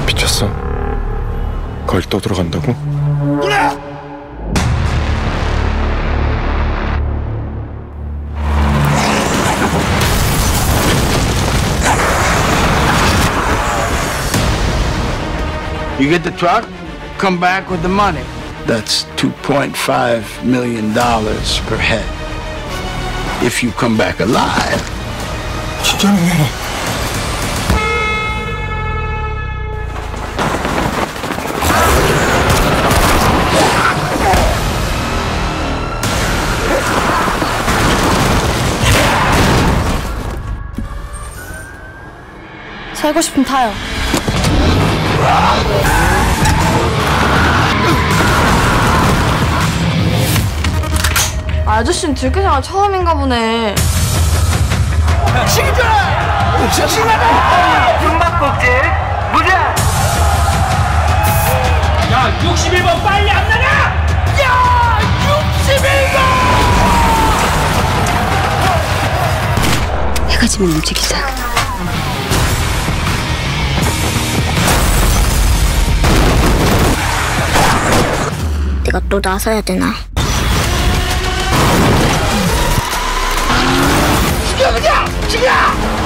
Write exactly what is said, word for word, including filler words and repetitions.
미쳤어? 거길 또 들어간다고? 누나! You get the truck, come back with the money. That's two point five million dollars per head. If you come back alive. 진짜네. 살고 싶으면 타요. 아저씨는 들깨생활 처음인가 보네. 시기잖아! 싱싱하다! 숨바꼭질 무자! 야, 육십일 번 빨리 안 나가! 야! 육십일 번! 해가 지면 움직이자. 내가 또 나서야 되나? 죽여 그냥! 죽여!